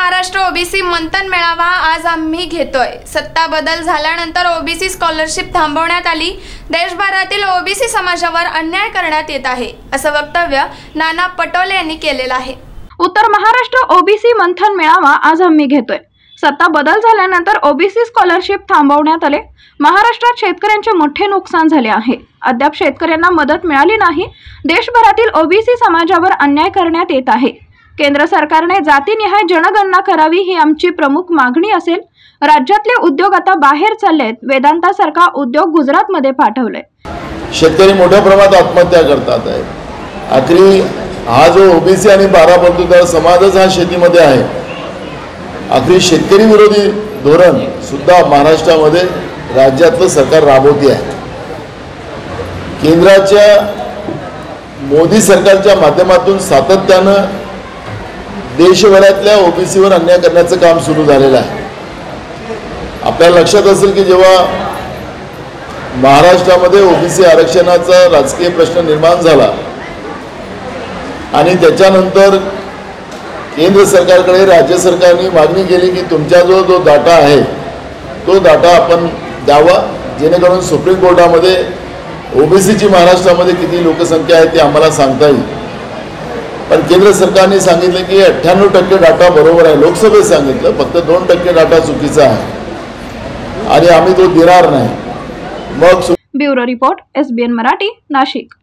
Maharashtra OBC मंथन मेळावा आज आम्ही घेतोय। सत्ता बदल झाल्यानंतर ओबीसी स्कॉलरशिप थांबवण्यात आली। देशभरातील ओबीसी समाजावर अन्याय करण्यात येत आहे, असं वक्तव्य नाना पटोले यांनी केलेलं आहे। उत्तर महाराष्ट्र ओबीसी मंथन मेळावा आज आम्ही घेतोय। सत्ता बदल झाल्यानंतर ओबीसी स्कॉलरशिप थांबवण्यात आले। महाराष्ट्रात शेतकऱ्यांचे मोठे नुकसान झाले आहे। अद्याप शेतकऱ्यांना मदत मिळाली नाही। देशभरातील ओबीसी समाजावर अन्याय करण्यात येत आहे। केंद्र सरकारने जातीनिहाय जनगणना करावी ही आमची प्रमुख मागणी असेल। राज्यातले उद्योग आता बाहेर चाललेत। वेदांतासारखा उद्योग गुजरातमध्ये पाठवले। शेतकरी मोठ्या प्रमाणात आत्महत्या करतात आहे। आखरी हा जो ओबीसी आणि 12 बंधुदार समाजच हा शेतीमध्ये आहे। आखरी शेतकरी विरोधी धोरण सुद्धा महाराष्ट्रामध्ये राज्यातलं सरकार राबवते आहे। केंद्राच्या मोदी सरकारच्या माध्यमातून सातत्यानं देशभरातल्या ओबीसीवर अन्याय करण्याचं काम सुरू झालेलं आहे। आपल्याला लक्षात असेल की जेव्हा महाराष्ट्रामध्ये ओबीसी आरक्षणाचा राजकीय प्रश्न निर्माण झाला आणि त्याच्यानंतर केंद्र सरकारकडे राज्य सरकारने मागणी केली की तुमचा जो डाटा आहे तो डाटा आपण द्यावा, जेणेकरून सुप्रीम कोर्टामध्ये ओबीसीची महाराष्ट्रामध्ये किती लोकसंख्या आहे ते आम्हाला सांगता येईल। पण केंद्र सरकारने सांगितलं की 98% डाटा बरोबर आहे। लोकसभेत सांगितलं फक्त 2% डाटा चुकीचा आहे आणि आम्ही तो देणार नाही। मग bureau report SBN Marathi, Nashik.